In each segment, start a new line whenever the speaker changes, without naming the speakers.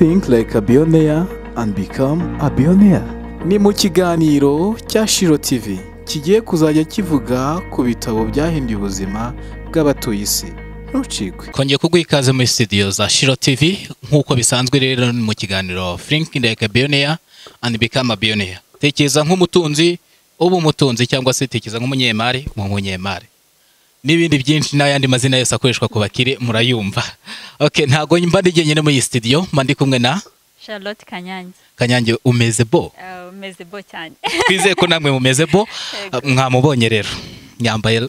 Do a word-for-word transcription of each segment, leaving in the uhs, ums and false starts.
Think like a billionaire and become a billionaire. Ni mu kiganiro cya Shiro T V kigiye kuzajya kivuga ku bitabo byahinduye ubuzima bw'abatuye isi. Ntucikwe.
Kongeye kuguha ikaze muri studio za Shiro T V nk'uko bisanzwe rero mu kiganiro Think like a billionaire and become a billionaire. Tekereza nk'umutunzi, ubu umutunzi cyangwa se tekereza nk'umunyemari, mu munyemari. N'ibindi byinshi n'ayandi mazina yose akoreshwa ku bakire murayumva. Okay, ntago mba ndi jyenyine muri studio, mba ndi kumwe na
Charlotte Kanyange.
Kanyange umeze bo.
Uh, umeze bo cyane.
Twizeye ko namwe mumeze bo. Mwamubonye rero. Nyambaye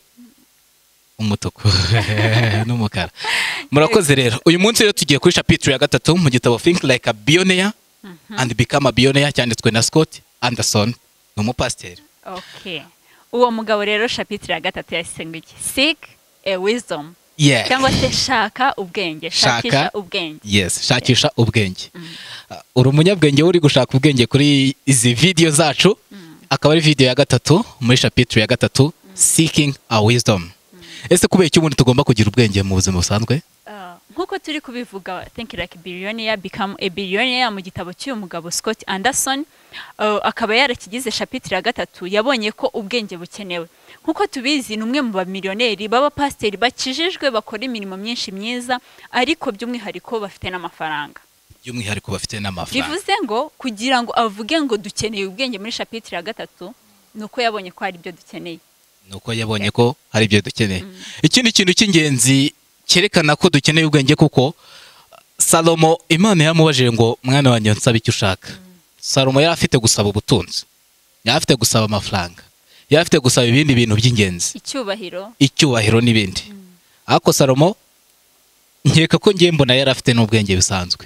umutuku n'umukara. Murakoze rero. Uyu munsi rero tugiye kuri chapitre ya gatatu mu gitabo Think like a billionaire uh -huh. and become a billionaire cyanditswe na Scott Anderson, n'umupasiteri.
Okay. Uwo mugabo rero chapitre ya gatatu yasenga iki? Seek a wisdom.
Yeah.
Cyangwa se shaka ubwenge, shakisha ubwenge.
Yes, shakisha ubwenge. Mm. Uh, uri umunyabwenge uri gushaka ubwenge kuri izi video zacu. Mm. Akaba ari video ya gatatu muri chapitre ya gatatu, mm. Seeking a wisdom. Mm. Ese kubera iki umuntu tugomba kugira ubwenge mu buzima busanzwe?
Nkuko turi kubivuga Think like a billionaire become a billionaire mu gitabo cy'uyu mugabo Scott Anderson, uh, akaba yarakigize chapitre ya gatatu, yabonye ko ubwenge bukenewe. Nkuko tubizi numwe mu ba millionaire baba pasiteri bakijijwe bakora imirimo myinshi myiza, ariko by'umwihariko bafite n'amafaranga.
By'umwihariko bafite n'amafaranga.
Bivuze ngo kugira ngo avuge ngo dukeneye ubwenge muri chapitre ya gatatu, nuko yabonye ko hari ibyo dukeneye.
Nuko yabonye ko hari ibyo dukeneye. Mm. Ikindi kintu cy'ingenzi cyerekana ko dukeneye ubwenge kuko Salomo Imana yamubajije ngo mwana wanjye nsaba icyo ushaka. Mm. Salomo yari afite gusaba ubutunzi, yari afite gusaba amafaranga, yari afite gusaba ibindi bintu by'ingenzi,
icyubahiro
icyubahiro n'ibindi. Mm. Ariko Salomo nkeka ko ngiye mbona yari afite n'ubwenge bisanzwe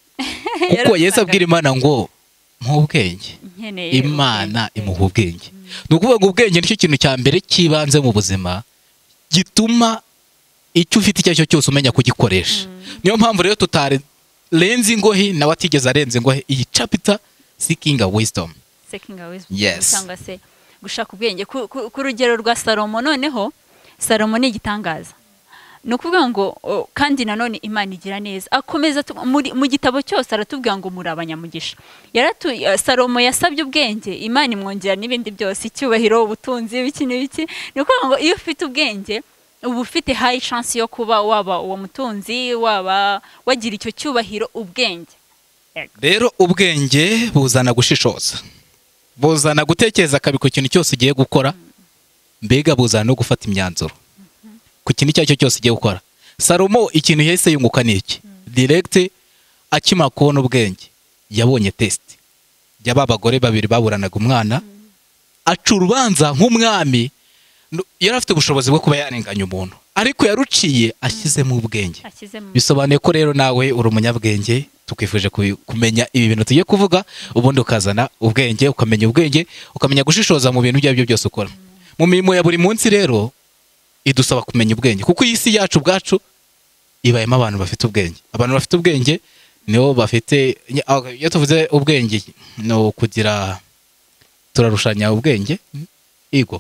kuko Yesu abwira Imana ngo nk'ubwenge, Imana imuha ubwenge. Mm. Nukuvuga ngo ubwenge nicyo kintu cya mbere kibanze mu buzima gituma icyo ufite icyo cyo cyose umenya kugikoresha. Mm. Niyo mpamvu rero tutare lenzi ingohi nawe atigeze arenze ingohi iyi chapter Seeking a wisdom.
Seeking a wisdom.
Yes.
Cyangwa se gushaka ubwenge ku, ku, ku rugero rwa Salomo. Noneho Salomo ni igitangaza. Nukuvuga ngo kandi nanone Imana igira neza. Akomeza mu gitabo cyose aratubwira ngo muri abanyamugisha. Yaratu Salomo yasabye ubwenge, Imana imwongera n'ibindi byose, icyubahiro, ubutunzi, biki n'ibiki. Nukuvuga ngo iyo ufite ubwenge ubu ufite high chance yo kuba waba uwo mutunzi, waba wagira icyo cyubahiro. Ubwenge
rero, ubwenge buzana gushishoza, buzana gutekereza kabi ku kintu cyose ugiye gukora. Mm. Mbega buzana no gufata imyanzuro. Mm -hmm. Ku kintu cyacyo cyose ugiye gukora. Salomo ikintu yahise yunguka niki? Mm. Direct akima kubona ubwenge yabonye test y'ababagore babiri baburanaga umwana. Mm. Aca urubanza nk'umwami. Yari afite ubushobozi bwo kuba yarenganya umuntu, ariko yaruciye ashyizemo ubwenge. Bisobanuye ko rero nawe uri umunyabwenge, tukifuje kumenya ibi bintu tugiye kuvuga, ubundi ukazana ubwenge, ukamenya ubwenge, ukamenya gushishoza mu bintu byabyo byose ukora. Mm. Mu mirimo ya buri munsi rero idusaba kumenya ubwenge, kuko iyi si yacu bwacu ibayemo abantu bafite ubwenge. Abantu bafite ubwenge nibo bafite, iyo tuvuze ubwenge no kugira turarushanya ubwenge ego.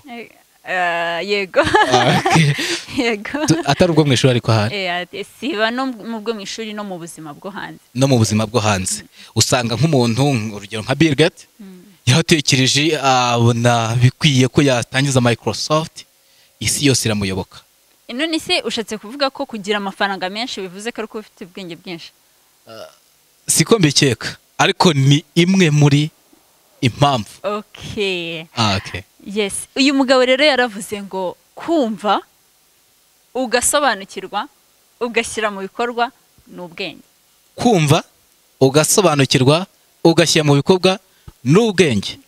Uh, yego.
Okay.
Yego.
Atari ubwo mu ishuri ariko hari.
Eh, siba no mu bwo mu ishuri no mu buzima bwo hanze.
No mu buzima bwo hanze. Mm. Usanga nk'umuntu urugero nka Bill Gates, mm. yatekereje abona bikwiye ko yatangiza Microsoft, isi yose iramuyoboka.
None se ushatse kuvuga ko kugira amafaranga menshi bivuze ko ariko ufite ubwenge bwinshi?
Uh, siko mbikeka, ariko ni imwe muri impamvu.
Okay.
Ah, okay.
Yes, uyu mugabo rero yaravuze ngo kumva ugasobanukirwa ugashyira mu bikorwa n'ubwenge.
Kumva ugasobanukirwa ugashyira mu bikorwa n'ubwenge.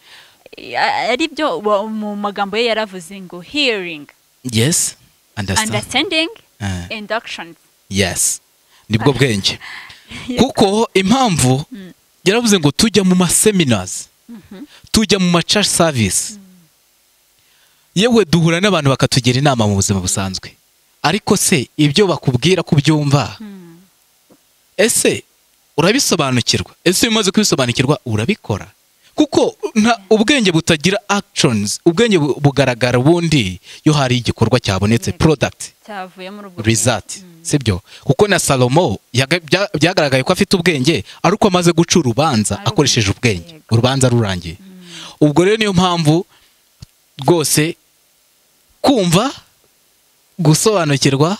Ari byo mu magambo ye yaravuze ngo hearing.
Yes, understand.
Understanding uh. and actions.
Yes. Nibwo bwenge. Kuko impamvu mm. yaravuze ngo tujya mu ma seminars, mm -hmm. tujya mu ma church service. Mm. Yewe duhura n'abantu bakatugira inama mu buzima busanzwe, ariko se ibyo bakubwira kubyumva, hmm. ese urabisobanukirwa? Ese umaze kubisobanukirwa urabikora? kuko nta ubwenge butagira actions, ubwenge bu- bugaragara ubundi iyo hari igikorwa cyabonetse,
Yego.
product
cyavuye muri ubwo
result,
bwenge. Mm.
sibyo? Kuko na Salomo yaga- bya- byagaragaye ko afite ubwenge ariko amaze guca urubanza
Ari
akoresheje
ubwenge,
ubwenge,
yego.
urubanza rurangiye. Ubwo rero niyo mpamvu rwose kumva, gusobanukirwa,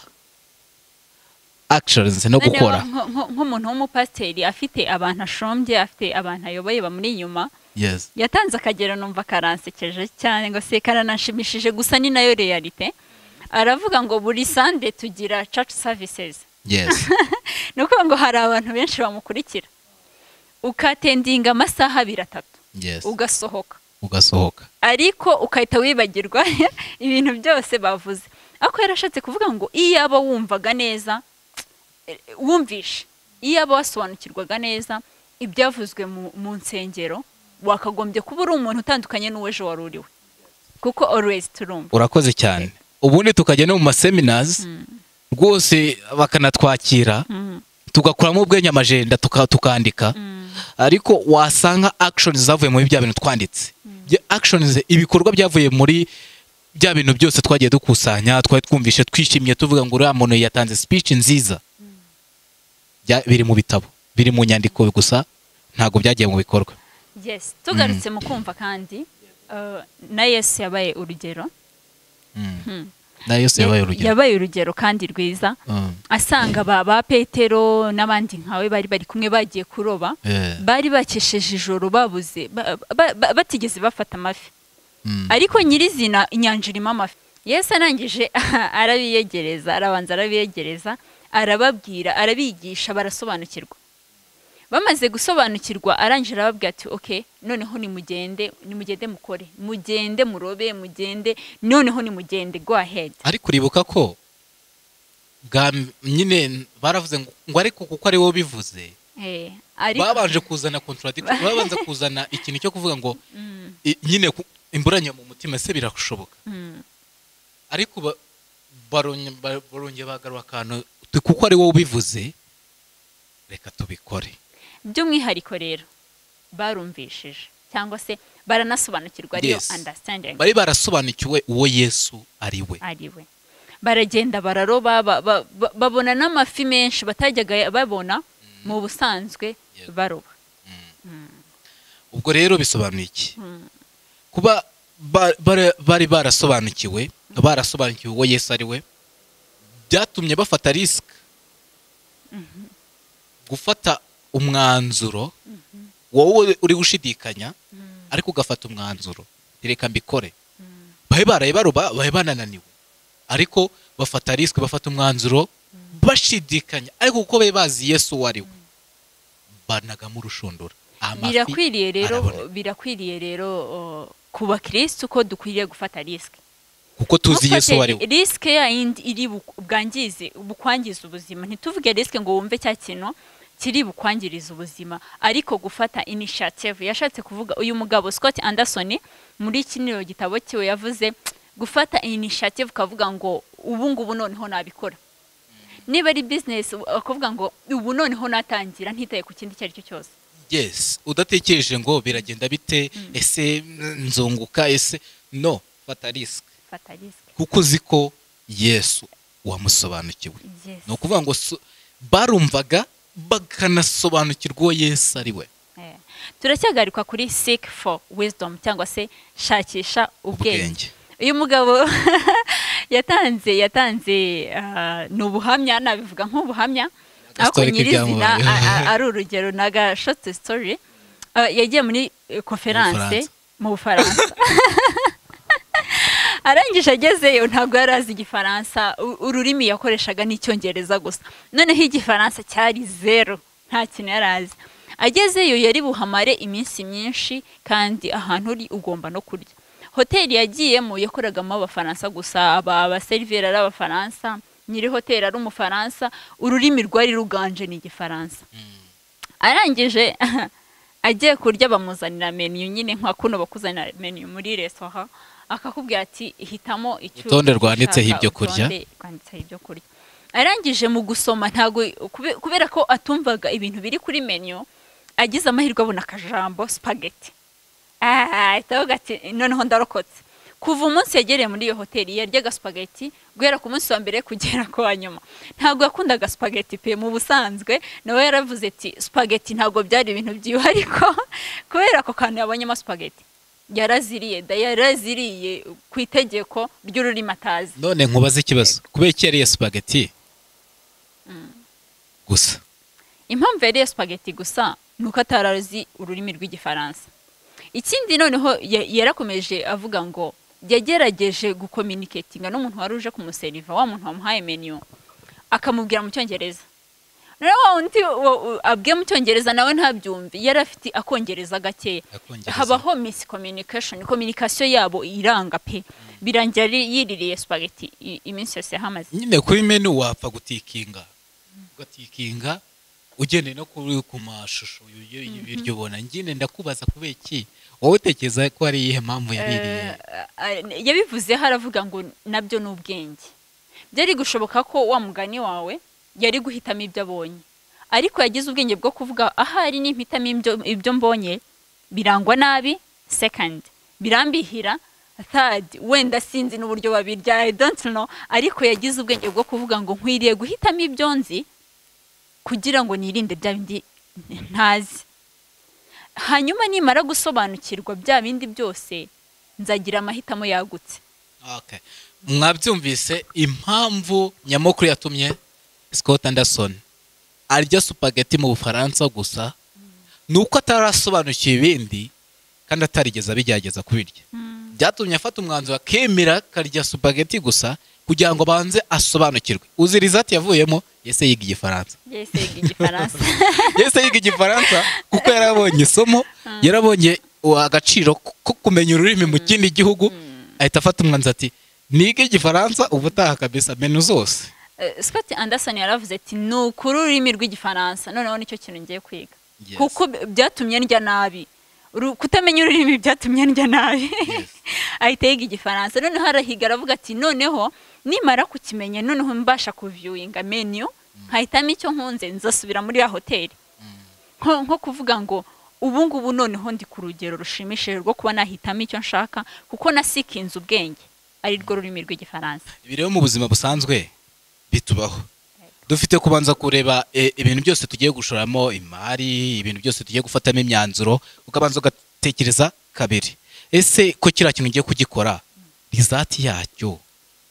actions no
Noneho
gukora.
nko- nko- nk'umuntu w'umupasiteri afite abantu ashombye, afite abantu ayoboye bamuri inyuma,
Yes.
yatanze akagero numva karansekeje cyane ngo se karanashimishije, gusa ni nayo realite. Aravuga ngo buri Sunday tugira church services.
Yes.
Ni ukuvuga ngo hari abantu benshi bamukurikira, ukatendinga amasaha abiri atatu
Yes.
ugasohoka,
Ugasohoka.
ariko ukahita wibagirwa ibintu byose bavuze. Ariko yarashatse kuvuga ngo iyo aba wumvaga neza, eh, wumvishe, iyo aba wasobanukirwaga neza ibyavuzwe mu, mu nsengero, wakagombye kuba uri umuntu utandukanye n'uwejo wari uriwe, kuko always turumva.
Urakoze cyane. Ubundi tukajya no mu maseminars rwose bakanatwakira,
Mm.
tugakuramo ubwenge amajenda tuka- tukandika,
Mm.
ariko wasanga actions zavuye muri bya bintu twanditse. Bya actions, ibikorwa byavuye muri bya bintu byose twagiye dukusanya, twari twumvishe twishimye tuvuga ngo uriya muntu yatanze speech nziza. Bya- biri mu bitabo, biri mu nyandiko gusa, ntabwo byagiye mu bikorwa.
Yes, tugarutse mu kumva kandi uh, na Yesu yabaye urugero. Hmm.
Na Yesu yabaye urugero.
Yabaye urugero kandi rwiza.
Mm.
Asanga ba ba Petero n'abandi nkawe bari bari kumwe bagiye kuroba,
Yeah.
bari bakesheje ijoro babuze ba- ba- ba- batigeze bafata amafi,
Mm.
ariko nyirizina inyanja irimo amafi. Yesu arangije arabiyegereza, arabanza arabiyegereza, arababwira, arabigisha, barasobanukirwa. Bamaze gusobanukirwa arangije arababwira ati okay, noneho nimugende, nimugende mukore, mugende murobe, mugende, noneho nimugende, go ahead.
Ariko uribuka ko bwa nyine baravuze ngo ngo ariko kuko ari wowe bivuze,
Eh, ariko
babanje kuzana contradiction, babanza kuzana ikintu cyo kuvuga ngo
Mm,
i- nyine ku- imburanya mu mutima se birashoboka.
mm.
Ariko ba- baronye ba- baronye bagaruka akantu tu- kuko ari wowe ubivuze, reka tubikore.
By'umwihariko rero barumvishije cyangwa se baranasobanukirwa, ariyo
Yes.
understanding
Bari barasobanukiwe uwo Yesu ari we.
ariwe. Baragenda bararoba, ba- ba- ba- babona n'amafi menshi batajyaga babona mu busanzwe
Yego.
baroba.
Ubwo rero bisobanuye iki?
Mm.
Kuba ba- bara- bari barasobanukiwe, barasobanukiwe uwo Yesu ari we, byatumye bafata risk, gufata umwanzuro, wowe uri gushidikanya ariko ugafata umwanzuro, reka mbikore. Bahe baraye baroba, bahe banananiwe, ariko bafata risk, bafata umwanzuro bashidikanya, ariko kuko babe bazi Yesu uwo ari we, banagamo urushundura. Amafi
Birakwiriye rero,
araboneka.
birakwiriye rero uh, ku bakristo ko dukwiriye gufata risk.
kuko tuzi Yesu uwo ari we.
Risk ya yindi iri bu- bwangize bukwangiza ubuzima. Ntituvuge risk ngo wumve cya kintu kiri bukwangiriza ubuzima, ariko gufata initiative. Yashatse kuvuga uyu mugabo Scott Anderson muri kiniro gitabo cyiwe yavuze gufata initiative, kavuga ngo ubu ngubu noneho nabikora. Niba ari business akavuga ngo ubu noneho natangira ntitaye ku kindi cyari cyo cyose.
Yes, udatekereje ngo biragenda bite, ese nzunguka, ese no, fata risk.
Fata risk.
Kuko uzi ko Yesu wamusobanukiwe.
Yes.
Ni ukuvuga ngo so- barumvaga bakanasobanukirwa uwo Yesu ari we.
Eh, turacyagarikwa kuri seek for wisdom cyangwa se shakisha ubwenge.
Ubwenge.
Uyu mugabo yatanze yatanze ah, ni ubuhamya, nabivuga nk'ubuhamya, ariko
Story
nyirizina
k'ibyamubayeho.
a- a- ari urugero naga short story. Ah, yagiye muri eh, conference
Bufaransa.
mu Bufaransa. Arangije agezeyo ntabwo yari azi igifaransa, u- ururimi yakoreshaga n'icyongereza gusa, noneho igifaransa cyari zero, nta kintu yari azi. Agezeyo yari buhamare iminsi myinshi, kandi ahantu uri ugomba no kurya. Hoteli yagiyemo yakoragamo abafaransa gusa, aba abaseriveri ari abafaransa, nyiri hoteli ari umufaransa, ururimi rwari ruganje ni igifaransa. Arangije agiye kurya bamuzanira menu, nyine nka kuno bakuzanira menu muri restaurant, akakubwira ati hitamo icyo
Urutonde rwanditseho
ushaka,
ibyo kurya.
urutonde rwanditseho ibyo kurya. Arangije mu gusoma ntago kube- kubera ko atumvaga ibintu biri kuri menu, agize amahirwe abona akajambo spaghetti. ah ahita ati noneho ndarokotse. Kuva umunsi yagereye muri iyo hoteli yaryaga spaghetti guhera ku munsi wa mbere kugera ku wa nyuma. Ntabwo yakundaga spaghetti pe mu busanzwe, nawe yaravuze ati spaghetti ntabwo byari ibintu byiwe, ariko kubera ko kantu yabonyemo spaghetti yaraziriye da yaraziriye ku itegeko ry'ururimi atazi.
None nkubaze ikibazo, kubera iki yariye spaghetti gusa?
Impamvu yariye spaghetti gusa nuko atarazi ururimi rw'igifaransa. Ikindi noneho yarakomeje avuga ngo yagerageje gucommunicatinga n'umuntu wari uje kumuseriva, wa muntu wamuhaye menu akamubwira mu cyongereza. Naho undi abwiye mu cyongereza nawe ntabyumve, yarafite akongereza gake. Habaho miscommunication, communication yabo iranga pe. Birangira yiririye spaghetti iminsi yose hamaze.
Nyine kuri menu wapfa gutikinga. Gutikinga ugende no kuri ku mashusho y'ibiryo ubona. Nyine ndakubaza kubera iki wowe utekereza ko ari iyihe mpamvu yaririye?
Yabivuze haravuga ngo nabyo n'ubwenge. Byari gushoboka ko wa mugani wawe yari guhitamo ibyo abonye, ariko yagize ubwenge bwo kuvuga ahari n'impitamo ibyo ibyo mbonye birangwa nabi, second birambihira, third wenda sinzi n'uburyo babirya, I don't know, ariko yagize ubwenge bwo kuvuga ngo nkwiriye guhitamo ibyo nzi kugira ngo nirinde bya bindi ntazi. Hanyuma nimara gusobanukirwa bya bindi byose nzagira amahitamo yagutse.
Okay. Mwabyumvise impamvu nyamukuru yatumye Scott Anderson arya spaghetti mu Bufaransa gusa nuko atarasobanukiye ibindi kandi atarigeza bigerageza kubirya. Byatumye afata umwanzuro akemera karya spaghetti gusa kugira ngo banze asobanukirwe. Uziriza ati yavuyemo yese yiga igifaransa.
Yese yiga igifaransa.
Yese yiga igifaransa kuko yarabonye isomo, yarabonye agaciro ko kumenya ururimi mu kindi gihugu, ahita afata umwanzuro ati niga igifaransa ubutaha kabisa menu zose.
Scott Anderson yaravuze ati nukuri ururimi rw'igifaransa, noneho nicyo kintu ngiye kwiga. Kuko byatumye ndya nabi. Kutamenya ururimi byatumye ndya nabi. Ahita yiga igifaransa, noneho arahiga aravuga ati noneho nimara kukimenya noneho mbasha kuviewinga menu, nkahitamo icyo nkunze nzasubira muri ya hoteli. Nko kuvuga ngo ubu ngubu noneho ndi ku rugero rushimishije rwo kuba nahitamo icyo nshaka kuko nasikinze ubwenge ari rwo rurimi rw'igifaransa.
Ibi rero mu buzima busanzwe bitubaho. Dufite kubanza kureba ibintu byose tugiye gushoramo imari, ibintu byose tugiye gufatamo imyanzuro, ukabanza ugatekereza kabiri. Ese ko kira kintu ngiye kugikora result yacyo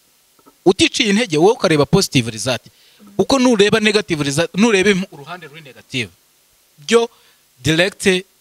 uticiye intege wowe ukareba positive result, uko nureba negative result, nurebe uruhande ruri negative byo direct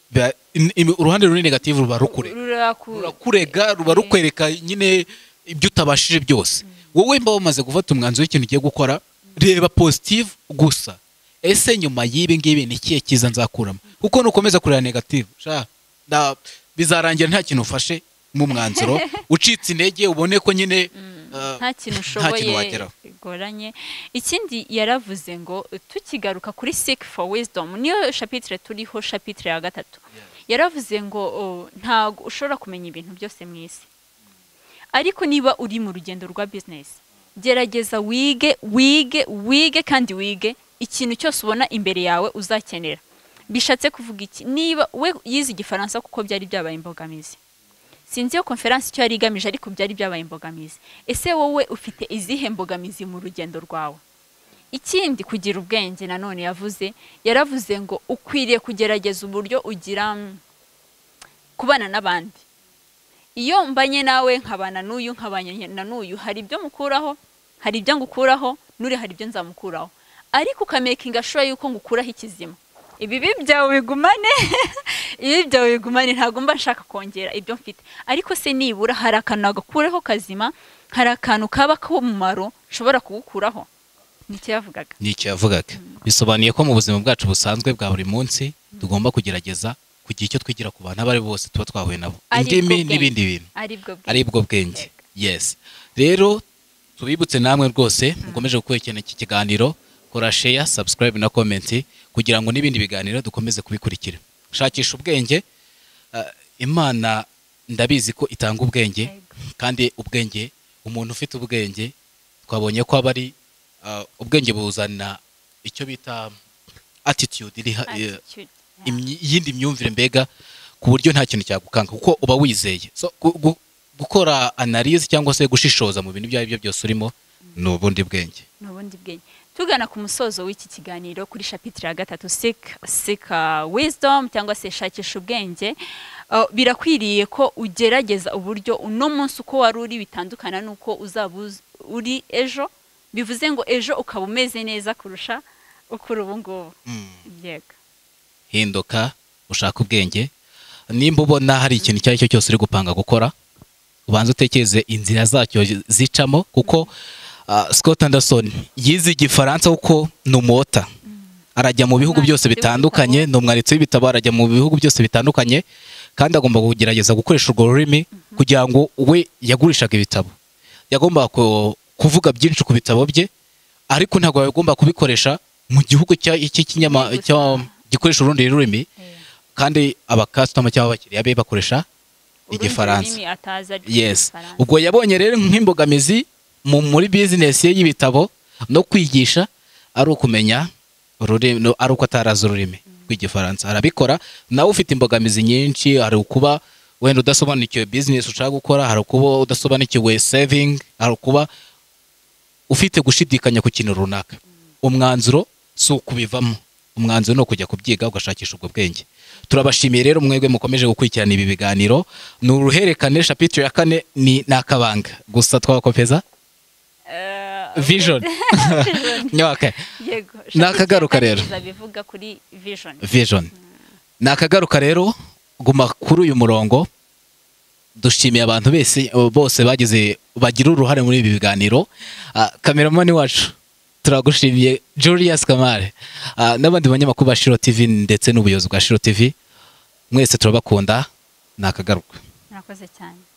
uruhande ruri negative ruba rukure rurakurega ruba rukwereka nyine ibyo utabashije byose. Wowe mba wamaze gufata umwanzuro w'ikintu ugiye gukora, reba positive gusa. Ese nyuma y'ibi ngibi ni kiye kiza nzakuramo? Kuko nukomeza kureba negative sha bizarangira nta kintu ufashe mu mwanzuro, ucitse intege ubone ko nyine
nta kintu ushoboye bigoranye. Ikindi yaravuze ngo tukigaruka kuri seek for wisdom, niyo chapitre turiho, chapitre ya gatatu, yaravuze ngo ntago ushobora kumenya ibintu byose mu isi, ariko niba uri mu rugendo rwa business gerageza wige wige wige kandi wige ikintu cyose ubona imbere yawe uzakenera. Bishatse kuvuga iki? Niba we yize igifaransa kuko byari byabaye imbogamizi, sinzi yo conference cyo yari igamije, ariko byari byabaye imbogamizi. Ese wowe ufite izihe mbogamizi mu rugendo rwawe? Ikindi kugira ubwenge nanone yavuze, yaravuze ngo ukwiriye kugerageza uburyo ugira kubana n'abandi. Iyo mbanye nawe nkabana n'uyu nkabanye na n'uyu, hari ibyo mukuraho, hari ibyo ngukuraho, nuri hari ibyo nzamukuraho, ariko ukamakinga sure yuko ngukuraho ikizima. Ibi bibyawe bigumane ibi byawe bigumane, ntago mba nshaka kongera ibyo mfite, ariko se nibura hari akantu agakureho kazima, hari akantu kaba k'umumaro nshobora kugukuraho. Nicyo yavugaga.
Nicyo yavugaga. Bisobanuye ko mu buzima bwacu busanzwe bwa buri munsi tugomba kugerageza kugira icyo twigira ku bantu abari bose tuba twahuye nabo, indimi n'ibindi bintu ari bwo bwenge. Yes, rero tubibutse namwe rwose mukomeje gukurikirana iki kiganiro, kora share, subscribe na comment kugira ngo n'ibindi biganiro dukomeze kubikurikira. Shakisha ubwenge, uh, Imana ndabizi ko itanga ubwenge, kandi ubwenge, umuntu ufite ubwenge twabonye ko abari uh, ubwenge buzana icyo bita attitude iri yindi myumvire, mbega ku buryo nta kintu cyagukanga kuko uba wizeye. So, gu- gu- gukora analyse cyangwa se gushishoza mu bintu ibyo ari byo byose urimo ni ubundi bwenge.
ni ubundi bwenge. Tugana ku musozo w'iki kiganiro kuri chapitre ya gatatu seek seek uh, wisdom cyangwa se shakisha ubwenge, uh, birakwiriye ko ugerageza uburyo uno munsi uko wari uri bitandukana nuko uzaba uz- uri ejo, bivuze ngo ejo ukaba umeze neza kurusha uko uri ubu ngubu. Yego.
Hinduka ushaka ubwenge. Nimba ubona hari ikintu icyo ari cyo cyose uri gupanga gukora, ubanza utekereze inzira zacyo zicamo kuko uh, Scott Anderson yize igifaransa kuko ni umwota. Arajya mu bihugu byose bitandukanye, ni umwanditsi w'ibitabo, arajya mu bihugu byose bitandukanye kandi agomba kugerageza gukoresha urwo rurimi kugira ngo we yagurishaga ibitabo. Yagomba ku- kuvuga byinshi ku bitabo bye, ariko ntabwo yagomba kubikoresha mu gihugu cya- cy'ikinyama
Gusa.
cya- gikoresha urundi rurimi, kandi abakasitoma cyangwa abakiriya be bakoresha
Urundi
igifaransa.
rurimi atazi ariko
Yes.
igifaransa.
Ubwo yabonye rero nk'imbogamizi mu muri business ye y'ibitabo no kwigisha ari ukumenya ururimi, no- ari uko atarazi ururimi rw'igifaransa. Arabikora. Nawe ufite imbogamizi nyinshi, hari ukuba wenda udasobanukiwe business ushaka gukora, hari ukuba udasobanukiwe saving, hari ukuba ufite gushidikanya ku kintu runaka. Umwanzuro si ukubivamo, umwanzuro ni ukujya kubyiga ugashakisha ubwo bwenge. Turabashimiye rero mwebwe mukomeje gukurikirana ibi biganiro. Ni uruherekane, chapitre ya kane ni nakabanga gusa twakopeza
Uh,
vision.
vision.
Okay.
Yego.
Nakagaruka rero.
Chapitre bivuga kuri vision.
Vision. Nakagaruka rero, guma kuri uyu murongo. Dushimiye abantu bese bose bagize bagira uruhare muri ibi biganiro. Uh, Kameramani wacu turagushimiye Julius Kamare, uh, n'abandi banyamakuru ba Shiro T V ndetse n'ubuyobozi bwa Shiro T V. Mwese turabakunda. Nakagaruka.
Murakoze cyane.